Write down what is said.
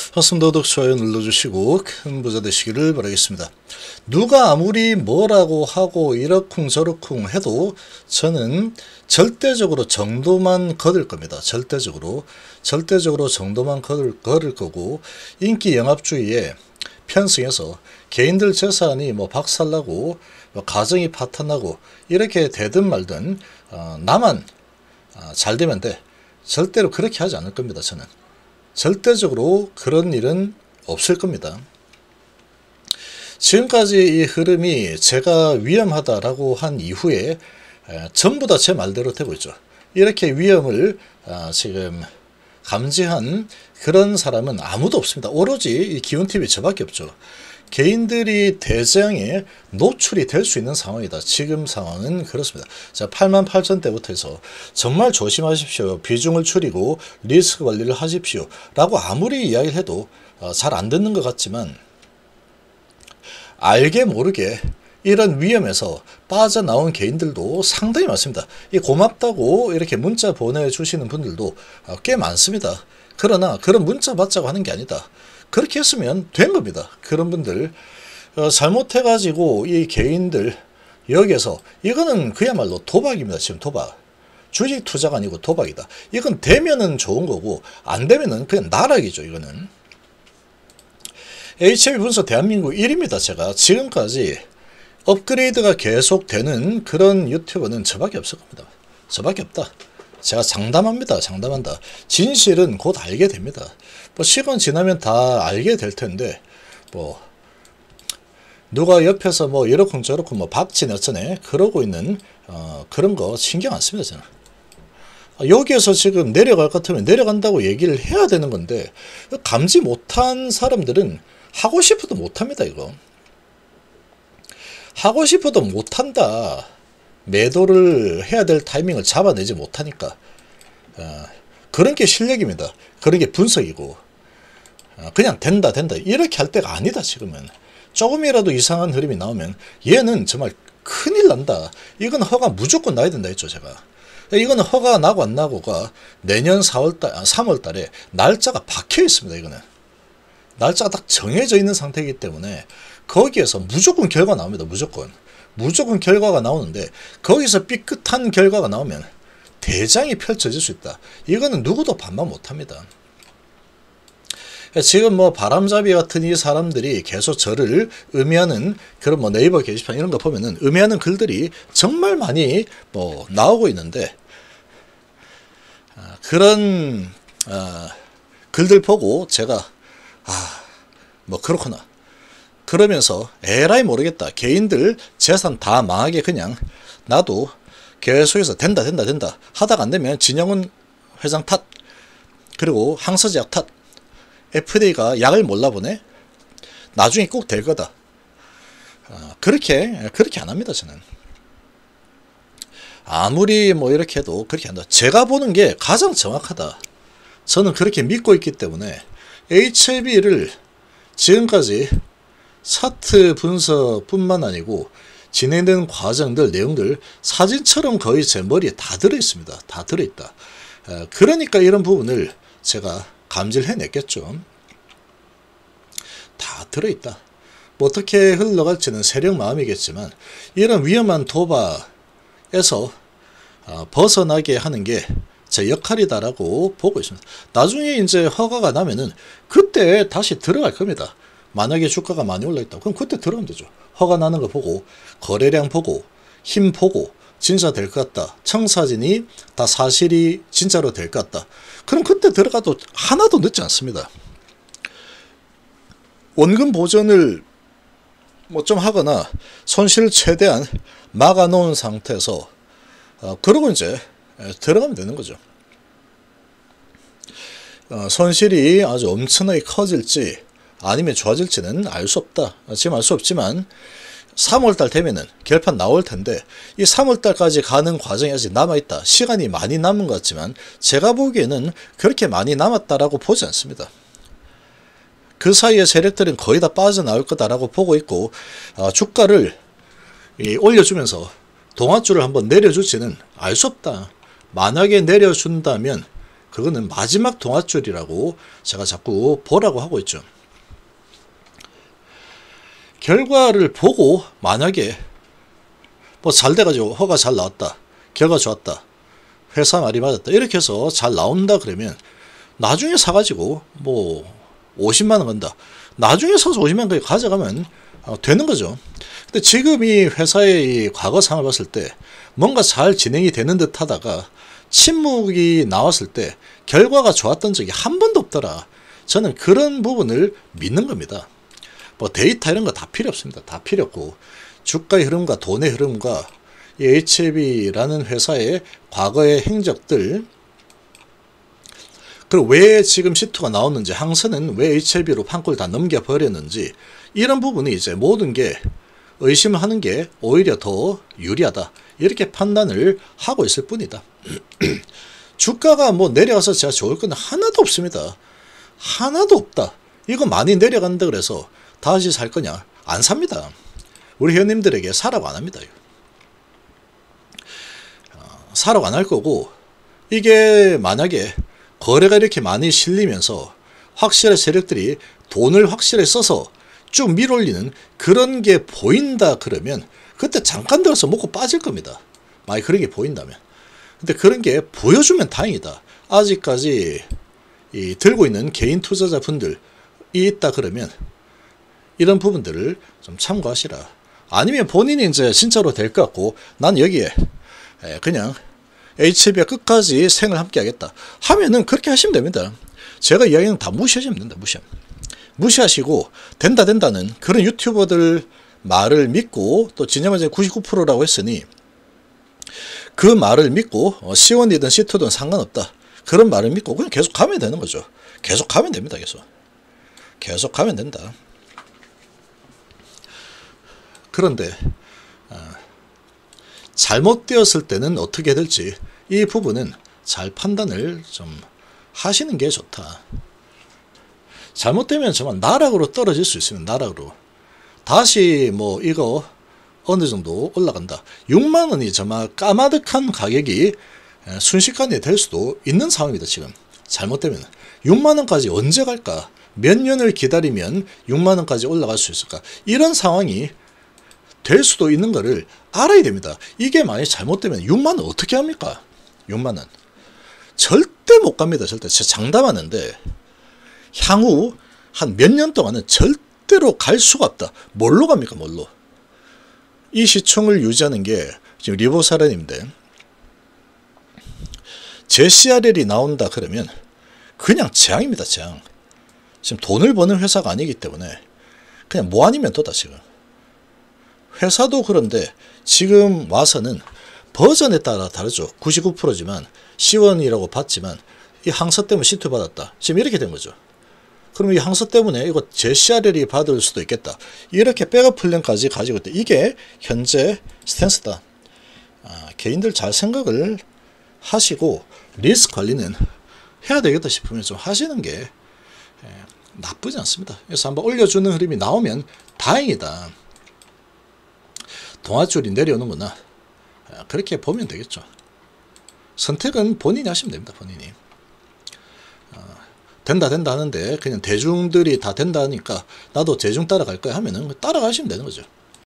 화성 도덕 좋아요 눌러주시고 큰 부자 되시기를 바라겠습니다. 누가 아무리 뭐라고 하고 이러쿵저러쿵 해도 저는 절대적으로 정도만 거둘 겁니다. 절대적으로 정도만 거둘 거고, 인기 영합주의에 편승해서 개인들 재산이 뭐 박살나고 뭐 가정이 파탄나고 이렇게 되든 말든 나만 잘 되면 돼, 절대로 그렇게 하지 않을 겁니다. 저는 절대적으로 그런 일은 없을 겁니다. 지금까지 이 흐름이 제가 위험하다라고 한 이후에 전부 다 제 말대로 되고 있죠. 이렇게 위험을 지금 감지한 그런 사람은 아무도 없습니다. 오로지 이 기운TV 저밖에 없죠. 개인들이 대재앙에 노출이 될 수 있는 상황이다. 지금 상황은 그렇습니다. 자, 88,000대부터 해서 정말 조심하십시오. 비중을 줄이고 리스크 관리를 하십시오. 라고 아무리 이야기를 해도 잘 안 듣는 것 같지만, 알게 모르게 이런 위험에서 빠져나온 개인들도 상당히 많습니다. 이 고맙다고 이렇게 문자 보내주시는 분들도 꽤 많습니다. 그러나 그런 문자 받자고 하는 게 아니다. 그렇게 했으면 된 겁니다. 그런 분들 잘못해가지고 이 개인들 여기에서 이거는 그야말로 도박입니다. 지금 도박. 주식 투자가 아니고 도박이다. 이건 되면은 좋은 거고 안 되면은 그냥 나락이죠. 이거는 HLB 분석 대한민국 1위입니다. 제가 지금까지 업그레이드가 계속되는 그런 유튜버는 저밖에 없을 겁니다. 저밖에 없다. 제가 장담합니다. 장담한다. 진실은 곧 알게 됩니다. 뭐 시간 지나면 다 알게 될 텐데, 뭐 누가 옆에서 뭐 이러쿵 저러쿵 뭐 박치네 어쩌네 그러고 있는 그런 거 신경 안 씁니다. 저는 여기에서 지금 내려갈 것 같으면 내려간다고 얘기를 해야 되는 건데, 감지 못한 사람들은 하고 싶어도 못합니다. 이거 하고 싶어도 못한다. 매도를 해야 될 타이밍을 잡아내지 못하니까. 그런 게 실력입니다. 그런 게 분석이고, 그냥 된다 이렇게 할 때가 아니다. 지금은 조금이라도 이상한 흐름이 나오면 얘는 정말 큰일 난다. 이건 허가 무조건 나야 된다 했죠. 제가 이거는 허가 나고 안 나고가 내년 3월달에 날짜가 박혀 있습니다. 이거는 날짜가 딱 정해져 있는 상태이기 때문에 거기에서 무조건 결과 나옵니다. 무조건 결과가 나오는데, 거기서 삐끗한 결과가 나오면 대장이 펼쳐질 수 있다. 이거는 누구도 반박 못합니다. 지금 뭐 바람잡이 같은 이 사람들이 계속 저를 음해하는 그런 뭐 네이버 게시판 이런 거 보면은 음해하는 글들이 정말 많이 뭐 나오고 있는데, 그런 글들 보고 제가 뭐 그렇구나 그러면서 에라이 모르겠다. 개인들 재산 다 망하게 그냥 나도 계속해서 된다 하다가 안 되면 진영훈 회장 탓, 그리고 항서제약 탓, FDA가 약을 몰라보네, 나중에 꼭 될 거다. 그렇게 안 합니다. 저는 아무리 뭐 이렇게 해도 그렇게 한다. 제가 보는 게 가장 정확하다. 저는 그렇게 믿고 있기 때문에 HLB를 지금까지 차트 분석뿐만 아니고 진행되는 과정들, 내용들 사진처럼 거의 제 머리에 다 들어있습니다. 다 들어있다. 그러니까 이런 부분을 제가 감지를 해냈겠죠. 다 들어있다. 뭐 어떻게 흘러갈지는 세력 마음이겠지만, 이런 위험한 도박에서 벗어나게 하는 게 제 역할이다라고 보고 있습니다. 나중에 이제 허가가 나면은 그때 다시 들어갈 겁니다. 만약에 주가가 많이 올라있다 그럼 그때 들어가면 되죠. 허가 나는 거 보고, 거래량 보고, 힘 보고, 진짜 될 것 같다, 청사진이 다 사실이 진짜로 될 것 같다, 그럼 그때 들어가도 하나도 늦지 않습니다. 원금 보전을 뭐 좀 하거나 손실을 최대한 막아 놓은 상태에서 그러고 이제 들어가면 되는 거죠. 손실이 아주 엄청나게 커질지 아니면 좋아질지는 알 수 없다. 지금 알 수 없지만 3월달 되면은 결판 나올 텐데, 이 3월달까지 가는 과정이 아직 남아있다. 시간이 많이 남은 것 같지만 제가 보기에는 그렇게 많이 남았다라고 보지 않습니다. 그 사이에 세력들은 거의 다 빠져나올 거다라고 보고 있고, 주가를 올려주면서 동아줄을 한번 내려줄지는 알 수 없다. 만약에 내려준다면 그거는 마지막 동아줄이라고 제가 자꾸 보라고 하고 있죠. 결과를 보고 만약에 뭐 잘 돼가지고 허가 잘 나왔다, 결과 좋았다, 회사 말이 맞았다, 이렇게 해서 잘 나온다 그러면 나중에 사가지고 뭐 50만원 건다, 나중에 사서 50만원까지 가져가면 되는 거죠. 근데 지금 이 회사의 이 과거 상황을 봤을 때 뭔가 잘 진행이 되는 듯 하다가 침묵이 나왔을 때 결과가 좋았던 적이 한 번도 없더라. 저는 그런 부분을 믿는 겁니다. 뭐 데이터 이런 거 다 필요 없습니다. 다 필요 없고 주가의 흐름과 돈의 흐름과 이 HLB라는 회사의 과거의 행적들, 그리고 왜 지금 C2가 나왔는지, 항선은 왜 HLB로 판골 다 넘겨버렸는지, 이런 부분이 이제 모든 게 의심을 하는 게 오히려 더 유리하다, 이렇게 판단을 하고 있을 뿐이다. 주가가 뭐 내려가서 제가 좋을 건 하나도 없습니다. 하나도 없다. 이거 많이 내려간다 그래서 다시 살 거냐? 안 삽니다. 우리 회원님들에게 사라고 안 합니다. 사라고 안 할 거고, 이게 만약에 거래가 이렇게 많이 실리면서 확실한 세력들이 돈을 확실히 써서 쭉 밀어올리는 그런 게 보인다 그러면 그때 잠깐 들어서 먹고 빠질 겁니다. 만약 그런 게 보인다면. 근데 그런 게 보여주면 다행이다. 아직까지 이 들고 있는 개인 투자자분들이 있다 그러면 이런 부분들을 좀 참고하시라. 아니면 본인이 이제 진짜로 될 것 같고 난 여기에 그냥 HLB와 끝까지 생을 함께 하겠다 하면은 그렇게 하시면 됩니다. 제가 이야기는 다 무시하시면 된다. 무시하시고 된다는 그런 유튜버들 말을 믿고, 또 진영은 이제 99%라고 했으니 그 말을 믿고 C1이든 C2든 상관없다, 그런 말을 믿고 그냥 계속 가면 되는 거죠. 계속 가면 됩니다. 계속 가면 된다. 그런데 잘못되었을 때는 어떻게 될지, 이 부분은 잘 판단을 좀 하시는 게 좋다. 잘못되면 정말 나락으로 떨어질 수 있으면 나락으로 다시 뭐 이거 어느 정도 올라간다, 6만원이 정말 까마득한 가격이 순식간에 될 수도 있는 상황입니다. 지금 잘못되면 6만원까지 언제 갈까, 몇 년을 기다리면 6만원까지 올라갈 수 있을까, 이런 상황이 될 수도 있는 거를 알아야 됩니다. 이게 만약 잘못되면 6만원 어떻게 합니까? 6만원 절대 못 갑니다. 절대. 제가 장담하는데 향후 한 몇 년 동안은 절대로 갈 수가 없다. 뭘로 갑니까? 뭘로? 이 시총을 유지하는 게 지금 리보사렌인데, JCRL이 나온다 그러면 그냥 재앙입니다. 재앙. 지금 돈을 버는 회사가 아니기 때문에 그냥 뭐 아니면 도다. 지금 회사도 그런데 지금 와서는 버전에 따라 다르죠. 99%지만 C1이라고 봤지만 이 항서 때문에 C2 받았다. 지금 이렇게 된 거죠. 그럼 이 항서 때문에 이거 JCRL이 받을 수도 있겠다. 이렇게 백업 플랜까지 가지고 있다. 이게 현재 스탠스다. 개인들 잘 생각을 하시고 리스크 관리는 해야 되겠다 싶으면 좀 하시는 게 나쁘지 않습니다. 그래서 한번 올려주는 흐름이 나오면 다행이다. 동아줄이 내려오는구나. 그렇게 보면 되겠죠. 선택은 본인이 하시면 됩니다. 본인이. 된다 하는데 그냥 대중들이 다 된다 하니까 나도 대중 따라갈 거야 하면은 따라가시면 되는 거죠.